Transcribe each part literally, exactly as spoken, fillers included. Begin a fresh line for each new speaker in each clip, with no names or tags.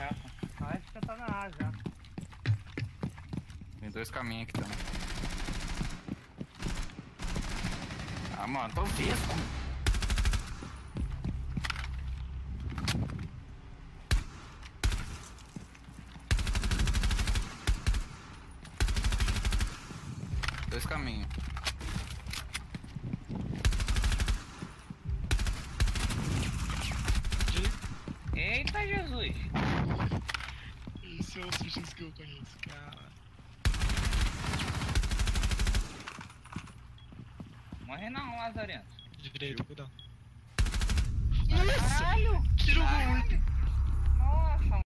A Ética tá na A já.
Tem dois caminhos aqui também. Ah, mano, tô vivo. Dois caminhos.
Eita, Jesus!
Esse é outro Jesus que eu conheço, cara.
Morre não, Lazarento.
Direito, cuidado.
Caralho!
Tirou muito!
Nossa!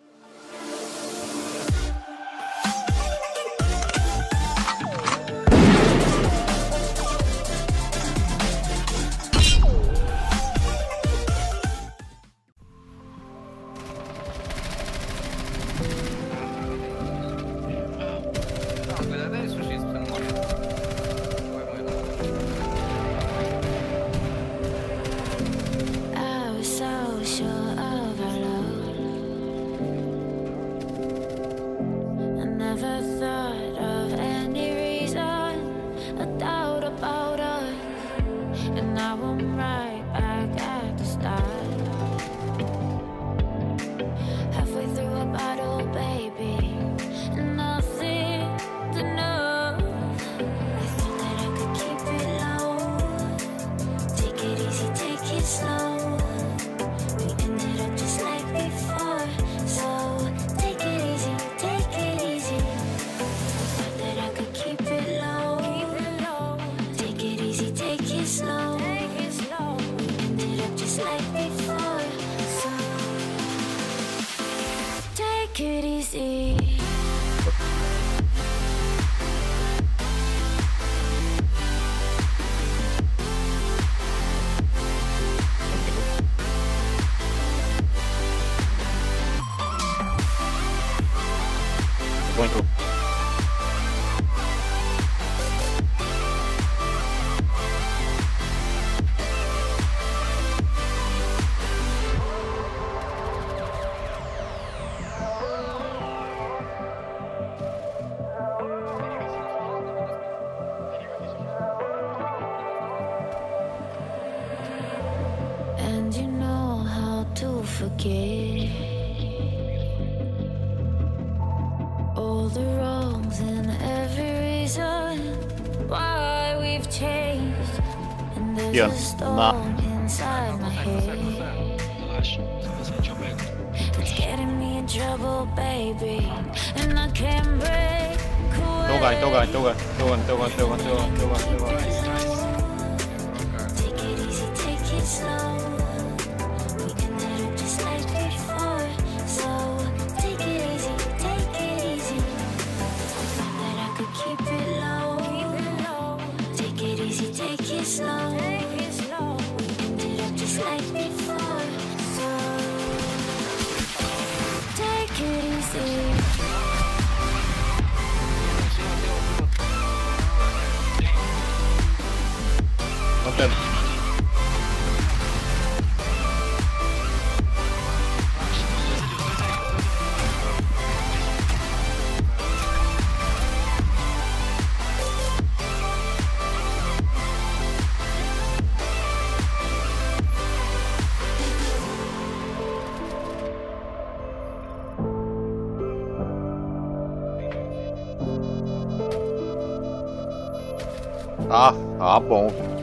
Não, cuidado aí, sushi, pra você não morrer. Não vai morrer não.
I was so sure of our love. I never thought of any reason, a doubt about us, and now I'm right back at the start. Halfway through a bottle, baby, and nothing to know. I thought that I could keep it low. Take it easy, take it slow. We ended up just like before, so take it easy, take it easy. Thought that I could keep it low. Take it easy, take it slow. We ended up just like before, so take it easy.
Bom, então.
And you know how to forget all the wrongs and every reason why we've changed. And there's
Yeah,
a storm
nah.
inside my head.
Relaxa, se você sentir eu pego.
It's getting me in trouble, baby, and I can't break away.
Tô ganho, tô ganho, tô ganho, tô ganho, tô ganho, tô ganho, tô ganho, tô ganho, tô ganho.
Take it easy, take it slow. We ended up just like before, so take it easy, take it easy. Thought that I could keep it low. Take it easy, take it slow. We ended up just like before, so take it easy.
Mantendo. Ah, ah, bom.